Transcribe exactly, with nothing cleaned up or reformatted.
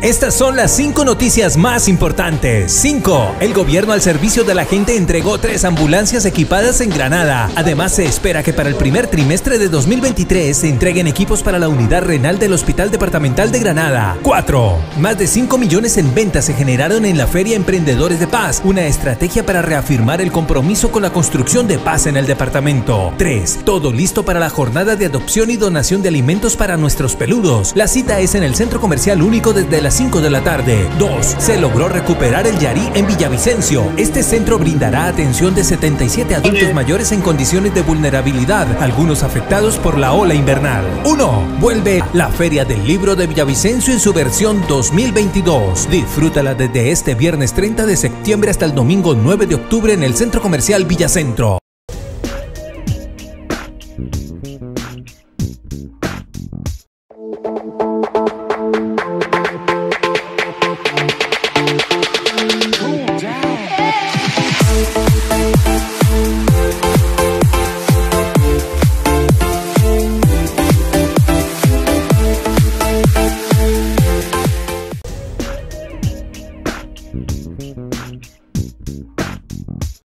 Estas son las cinco noticias más importantes. cinco. El gobierno al servicio de la gente entregó tres ambulancias equipadas en Granada. Además, se espera que para el primer trimestre de dos mil veintitrés se entreguen equipos para la unidad renal del Hospital Departamental de Granada. cuatro. Más de cinco millones en ventas se generaron en la Feria Emprendedores de Paz, una estrategia para reafirmar el compromiso con la construcción de paz en el departamento. tres. Todo listo para la jornada de adopción y donación de alimentos para nuestros peludos. La cita es en el Centro Comercial Único desde las cinco de la tarde. dos. Se logró recuperar el Yarí en Villavicencio. Este centro brindará atención de setenta y siete adultos mayores en condiciones de vulnerabilidad, algunos afectados por la ola invernal. uno. Vuelve la Feria del Libro de Villavicencio en su versión dos mil veintidós. Disfrútala desde este viernes treinta de septiembre hasta el domingo nueve de octubre en el Centro Comercial Villacentro.